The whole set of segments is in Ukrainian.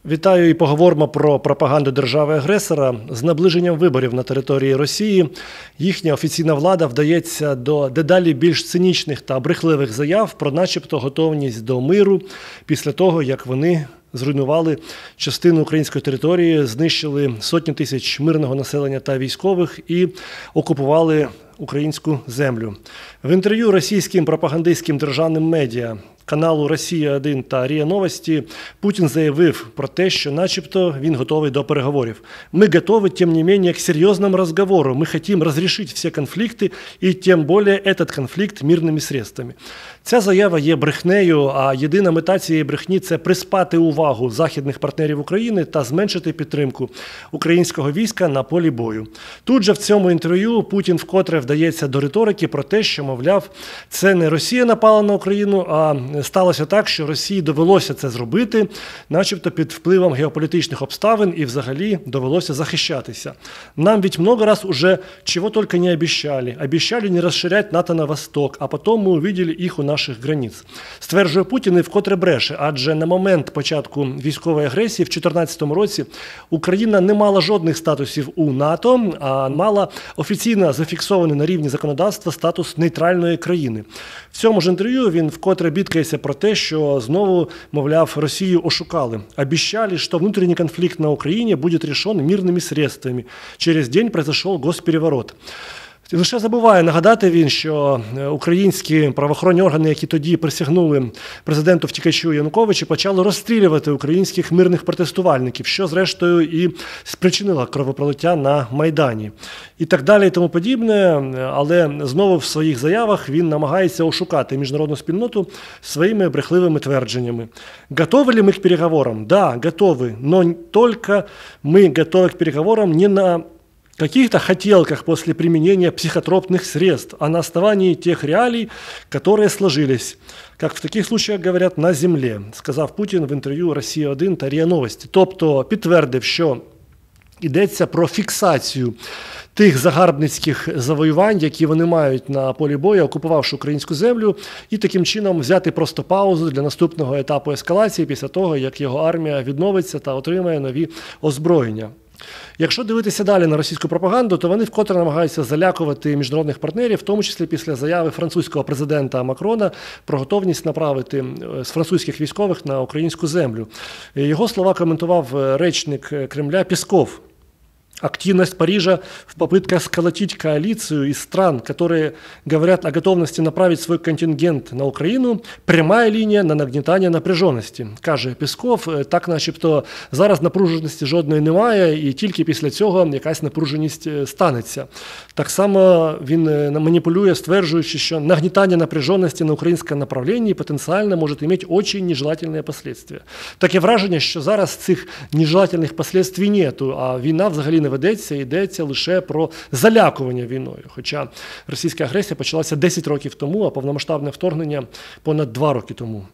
Вітаю і поговоримо про пропаганду держави-агресора. З наближенням виборів на території Росії їхня офіційна влада вдається до дедалі більш цинічних та брехливих заяв про начебто готовність до миру після того, як вони зруйнували частину української території, знищили сотні тисяч мирного населення та військових і окупували українську землю. В інтерв'ю російським пропагандистським державним медіа каналу «Росія-1» та РІА Новості Путін заявив про те, що начебто він готовий до переговорів. «Ми готові, тим не менее, к серйозному розговору. Ми хочемо розрішити всі конфлікти і тим більше этот конфлікт мирними средствами». Ця заява є брехнею, а єдина мета цієї брехні – це приспати увагу західних партнерів України та зменшити підтримку українського війська на полі бою. Тут же в цьому інтерв'ю Путін вкотре вдається до риторики про те, що, мовляв, це не Росія напала на Україну, а сталося так, що Росії довелося це зробити, начебто під впливом геополітичних обставин і взагалі довелося захищатися. Нам ведь много раз уже чего только не обещали. Обещали не розширяти НАТО на восток, а потім ми увидели їх у наших границь. Стверджує Путін і вкотре бреше, адже на момент початку військової агресії в 2014 році Україна не мала жодних статусів у НАТО, а мала офіційно зафіксований на рівні законодавства статус нейтральної країни. В цьому ж інтерв'ю він вкотре бідкається про те, що знову, мовляв, Росію ошукали. Обіцяли, що внутрішній конфлікт на Україні буде рішений мирними средствами. Через день пройшов госпереворот. Лише забуває нагадати він, що українські правоохоронні органи, які тоді присягнули президенту-втікачу Януковичу, почали розстрілювати українських мирних протестувальників, що зрештою і спричинило кровопролиття на Майдані. І так далі і тому подібне, але знову в своїх заявах він намагається ошукати міжнародну спільноту своїми брехливими твердженнями. Готові ли ми к переговорам? Да, готові, но только мы готовы к переговорам не на каких-то хотелках после применения психотропных средств, а на основании тех реалий, которые сложились, как в таких случаях говорят, на земле, сказав Путін в інтерв'ю «Росія-1» та РІА Новості. Тобто підтвердив, що йдеться про фіксацію тих загарбницьких завоювань, які вони мають на полі бою, окупувавши українську землю, і таким чином взяти просто паузу для наступного етапу ескалації після того, як його армія відновиться та отримає нові озброєння. Якщо дивитися далі на російську пропаганду, то вони вкотре намагаються залякувати міжнародних партнерів, в тому числі після заяви французького президента Макрона про готовність направити з французьких військових на українську землю. Його слова коментував речник Кремля Песков. Активность Парижа в попытках сколотить коалицию из стран, которые говорят о готовности направить свой контингент на Україну, пряма лінія на нагнітання напряженості, каже Песков. Так начебто зараз напруженості жодної немає і тільки після цього якась напруженість станеться. Так само він маніпулює, стверджуючи, що нагнітання напряженості на українському направленні потенціально може мати дуже нежелательні последствия. Таке враження, що зараз цих нежелательних последствий нету, а війна взагалі не ведеться, йдеться лише про залякування війною. Хоча російська агресія почалася 10 років тому, а повномасштабне вторгнення понад 2 роки тому.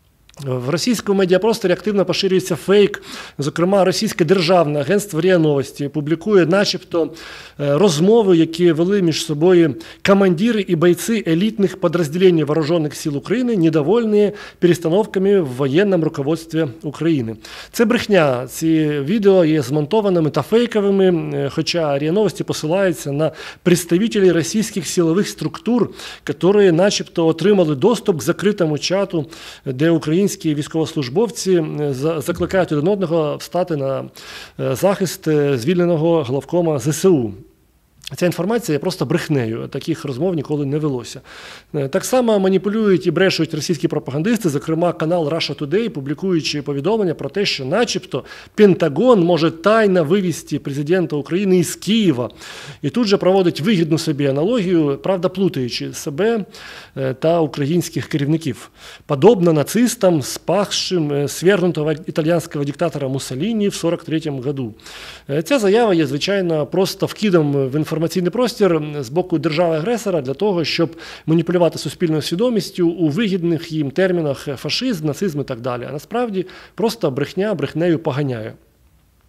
В російському медіапросторі активно поширюється фейк. Зокрема, російське державне агентство РІА Новості публікує начебто розмови, які вели між собою командири і бойці елітних підрозділень Вооружених сил України, недовольні перестановками в воєнному руководстві України. Це брехня. Ці відео є змонтованими та фейковими, хоча РІА Новості посилаються на представителів російських силових структур, які начебто отримали доступ к закритому чату, де українські військовослужбовці закликають один одного встати на захист звільненого главкома ЗСУ. Ця інформація є просто брехнею, таких розмов ніколи не велося. Так само маніпулюють і брешуть російські пропагандисти, зокрема канал Russia Today, публікуючи повідомлення про те, що начебто Пентагон може тайно вивести президента України із Києва. І тут же проводить вигідну собі аналогію, правда плутаючи себе та українських керівників. Подобно нацистам, спасшим свергнутого італійського диктатора Муссоліні в 1943 году. Ця заява є, звичайно, просто вкидом в інформаційний простір з боку держави-агресора для того, щоб маніпулювати суспільною свідомістю у вигідних їм термінах фашизм, нацизм і так далі. А насправді просто брехня брехнею поганяє.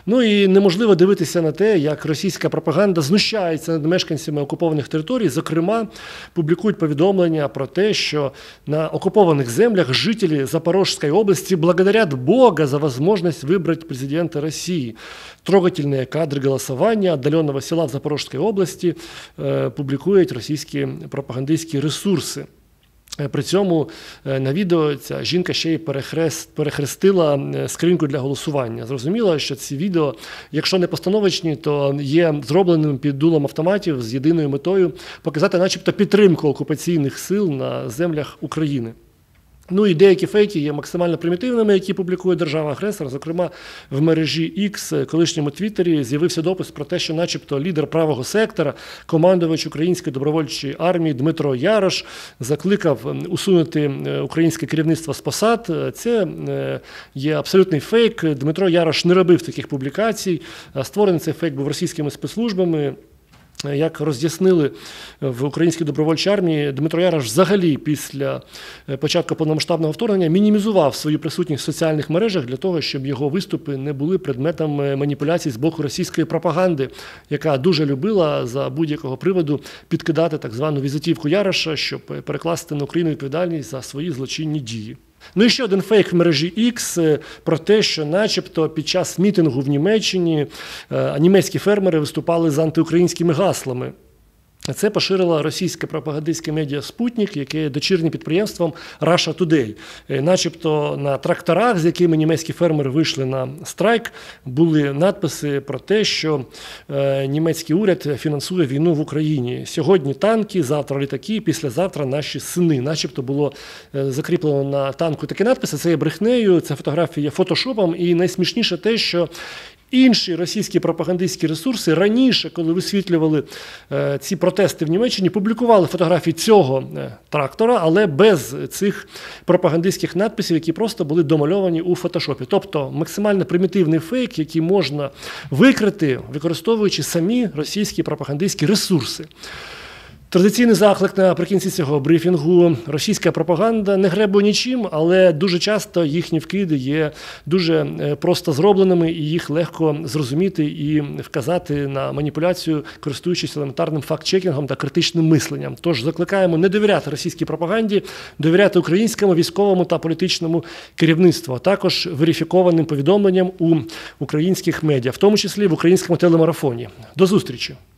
Ну і неможливо дивитися на те, як російська пропаганда знущається над мешканцями окупованих територій. Зокрема, публікують повідомлення про те, що на оккупованных землях жители Запорожской области благодарят Бога за возможность выбрать президента России. Трогательные кадры голосования отдаленного села в Запорожской области публікують російські пропагандистські ресурси. При цьому на відео ця жінка ще й перехрестила скриньку для голосування. Зрозуміло, що ці відео, якщо не постановочні, то є зробленими під дулом автоматів з єдиною метою показати начебто підтримку окупаційних сил на землях України. Ну і деякі фейки є максимально примітивними, які публікує держава-агресор. Зокрема, в мережі X, колишньому Твіттері, з'явився допис про те, що начебто лідер правого сектора, командувач Української добровольчої армії Дмитро Ярош закликав усунути українське керівництво з посад. Це є абсолютний фейк. Дмитро Ярош не робив таких публікацій. Створений цей фейк був російськими спецслужбами. Як роз'яснили в Українській добровольчій армії, Дмитро Ярош взагалі після початку повномасштабного вторгнення мінімізував свою присутність в соціальних мережах для того, щоб його виступи не були предметом маніпуляцій з боку російської пропаганди, яка дуже любила за будь-якого приводу підкидати так звану візитівку Яроша, щоб перекласти на Україну відповідальність за свої злочинні дії. Ну і ще один фейк в мережі X про те, що начебто під час мітингу в Німеччині німецькі фермери виступали з антиукраїнськими гаслами. Це поширила російське пропагандистське медіа «Спутник», яке є дочірнім підприємством Russia Today. Начебто на тракторах, з якими німецькі фермери вийшли на страйк, були надписи про те, що німецький уряд фінансує війну в Україні. Сьогодні танки, завтра літаки, післязавтра наші сини. Начебто було закріплено на танку такі надписи. Це є брехнею, це фотографія фотошопом. І найсмішніше те, що інші російські пропагандистські ресурси раніше, коли висвітлювали ці протести в Німеччині, публікували фотографії цього трактора, але без цих пропагандистських надписів, які просто були домальовані у фотошопі. Тобто максимально примітивний фейк, який можна викрити, використовуючи самі російські пропагандистські ресурси. Традиційний заклик наприкінці цього брифінгу. Російська пропаганда не гребує нічим, але дуже часто їхні вкиди є дуже просто зробленими, і їх легко зрозуміти і вказати на маніпуляцію, користуючись елементарним факт-чекінгом та критичним мисленням. Тож закликаємо не довіряти російській пропаганді, довіряти українському військовому та політичному керівництву, а також верифікованим повідомленням у українських медіа, в тому числі в українському телемарафоні. До зустрічі!